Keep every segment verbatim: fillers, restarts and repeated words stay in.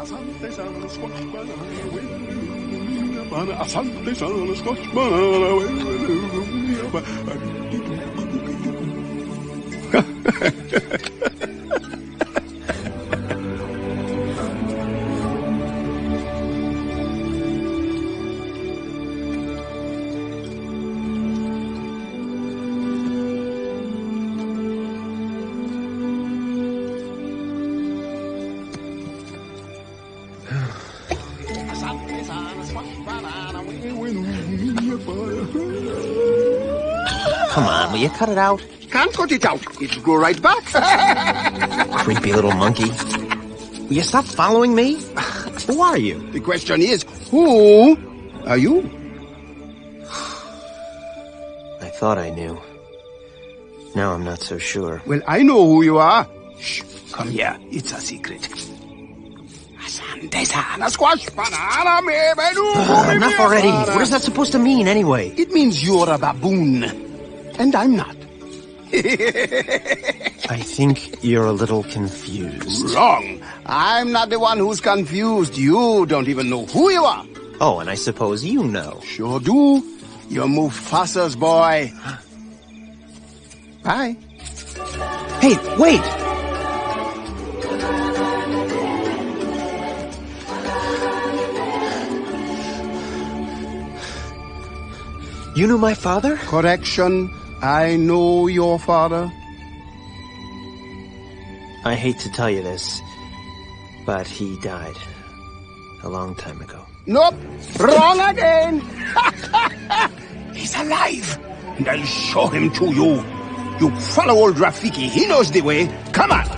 Asante sana, squash banana. Asante sana, squash Come on, will you cut it out? Can't cut it out. It'll go right back. Creepy little monkey. Will you stop following me? Who are you? The question is, who are you? I thought I knew. Now I'm not so sure. Well, I know who you are. Shh, come here. It's a secret. Asante sana, squash banana, me, Uh, enough already. What is that supposed to mean, anyway? It means you're a baboon. And I'm not. I think you're a little confused. Wrong. I'm not the one who's confused. You don't even know who you are. Oh, and I suppose you know. Sure do. You're Mufasa's boy. Bye. Hey, wait! You knew my father? Correction. I know your father. I hate to tell you this, but he died a long time ago. Nope. Wrong again. He's alive. And I'll show him to you. You follow old Rafiki. He knows the way. Come on.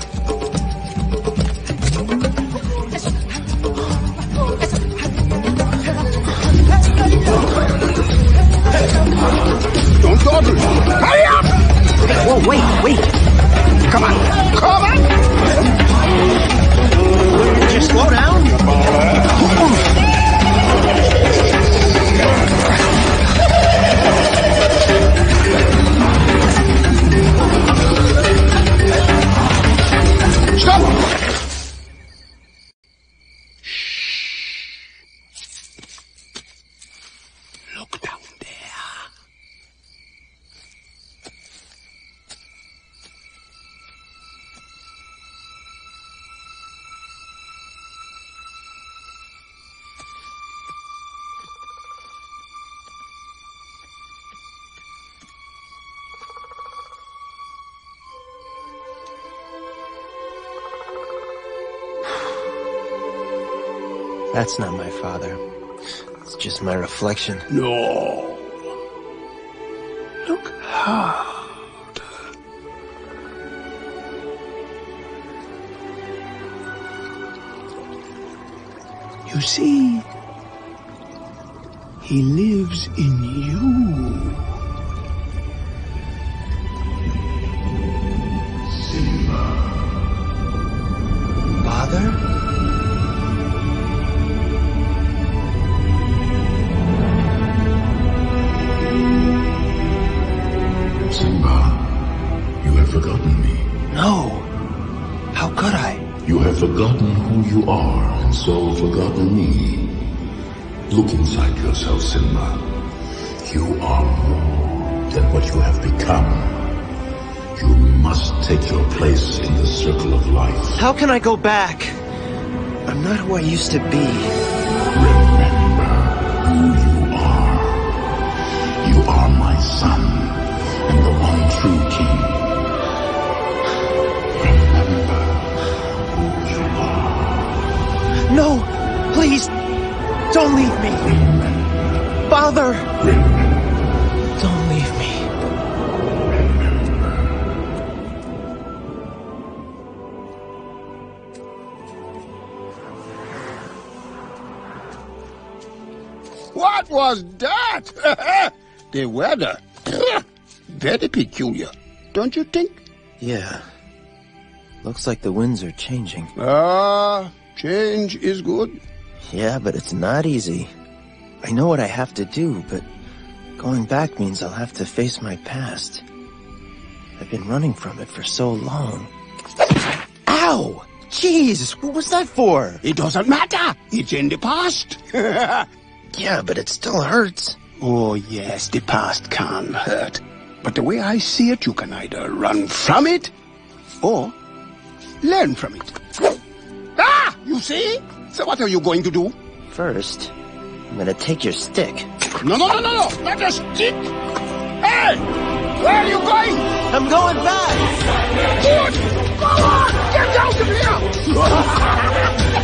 Don't dawdle. Hurry up! Whoa, wait, wait. Come on. Come on. Would you slow down? Stop! Look down there. That's not my father. It's just my reflection. No. Look hard. You see, he lives in you. Simba. Father? Forgotten me. No. How could I? You have forgotten who you are, and so forgotten me. Look inside yourself, Simba. You are more than what you have become. You must take your place in the circle of life. How can I go back? I'm not who I used to be. Remember who you are. You are my son, and the one true king. No! Please! Don't leave me! Remember. Father! Remember. Don't leave me. Remember. What was that? The weather. Very peculiar, don't you think? Yeah. Looks like the winds are changing. Ah, change is good. Yeah, but it's not easy. I know what I have to do, but going back means I'll have to face my past. I've been running from it for so long. Ow! Jeez, what was that for? It doesn't matter. It's in the past. Yeah, but it still hurts. Oh, yes, the past can hurt. But the way I see it, you can either run from it or learn from it. Ah! You see? So what are you going to do? First, I'm gonna take your stick. No, no, no, no, no! Not a stick! Hey! Where are you going? I'm going back! Good! Go on! Get out of here!